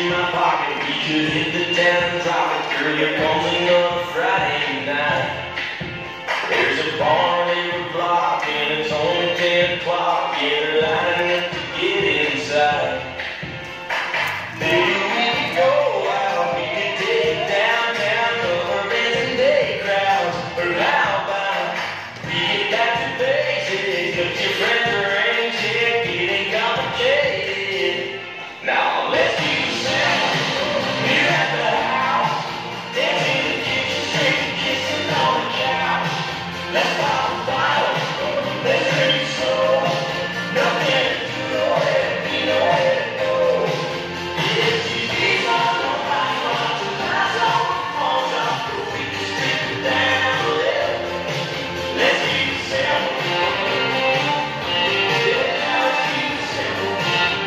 in my pocket, we could hit the town and drop it. Girl, you're calling on a Friday night. There's a bar near the block and it's only 10 o'clock. Yeah, they're lining up to get inside. Maybe we could go out, we could take downtown, cover Benson Day crowds. Or how about we get back to basics, but your friends are ancient, getting complicated. Now let's do sound. We're at the house, dancing in the kitchen, straight kissing on the couch. Let's pop a bottle, let's drink it slow. Nothing to do, nowhere to be, nowhere to go. If TV's on, nobody wants to pass on the phones off, but we can stick it down a little. Let's keep it simple. Yeah, let's keep it simple.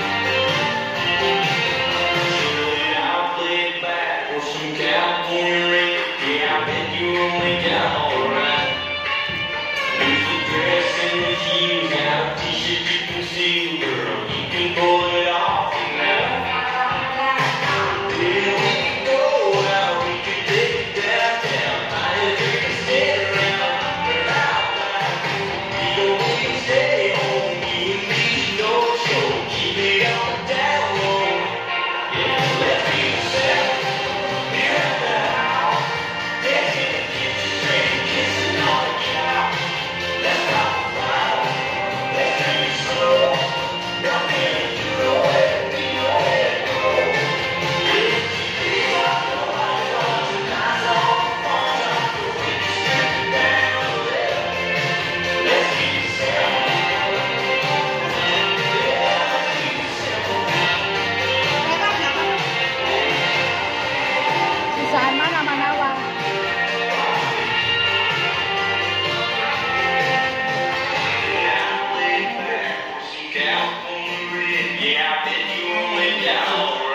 Chill it out, play it back, or some California rain. Yeah, I bet you only got alright. Lose the dress and the heels, got a t-shirt you can see, girl, you can pull it off now. Yeah, we can go out, we can take it downtown, buy a drink and stand around. But how about we don't even stay home, you and me, no show, keep it on the down low. Yeah, let's be the sound. We're at the house, dancing in the kitchen, straight kissing on the couch. Let's pop a bottle, let's drink it slow. Nothing to do, nowhere to be, nowhere to go. If TV's on, nobody wants to pass on the phone off, but we can strip it down a little. Let's keep it simple. Yeah, let's keep it simple. Si saan man ang manawa. Yeah, I bet you only got